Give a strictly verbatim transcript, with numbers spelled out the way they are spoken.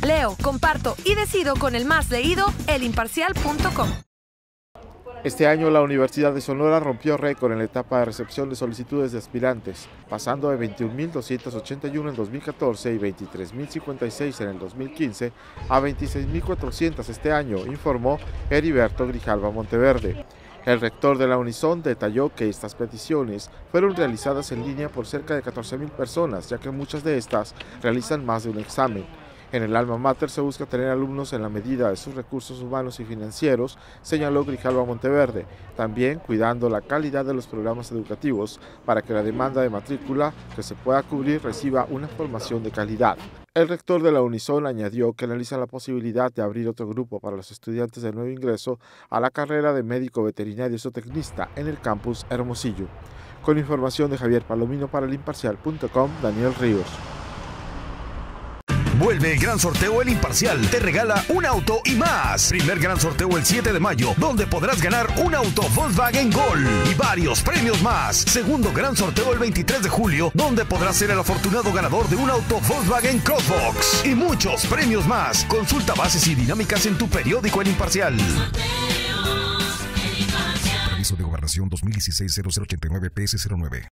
Leo, comparto y decido con el más leído, el imparcial punto com. Este año la Universidad de Sonora rompió récord en la etapa de recepción de solicitudes de aspirantes, pasando de veintiún mil doscientos ochenta y uno en dos mil catorce y veintitrés mil cincuenta y seis en el dos mil quince a veintiséis mil cuatrocientos este año, informó Heriberto Grijalva Monteverde. El rector de la Unison detalló que estas peticiones fueron realizadas en línea por cerca de catorce mil personas, ya que muchas de estas realizan más de un examen. En el alma mater se busca tener alumnos en la medida de sus recursos humanos y financieros, señaló Grijalva Monteverde, también cuidando la calidad de los programas educativos para que la demanda de matrícula que se pueda cubrir reciba una formación de calidad. El rector de la Unison añadió que analiza la posibilidad de abrir otro grupo para los estudiantes de nuevo ingreso a la carrera de médico veterinario zootecnista en el campus Hermosillo. Con información de Javier Palomino para el imparcial punto com, Daniel Ríos. Vuelve el gran sorteo El Imparcial. Te regala un auto y más. Primer gran sorteo el siete de mayo, donde podrás ganar un auto Volkswagen Gol y varios premios más. Segundo gran sorteo el veintitrés de julio, donde podrás ser el afortunado ganador de un auto Volkswagen Crossbox y muchos premios más. Consulta bases y dinámicas en tu periódico El Imparcial. Permiso de Gobernación dos mil dieciséis cero cero ochenta y nueve P S cero nueve.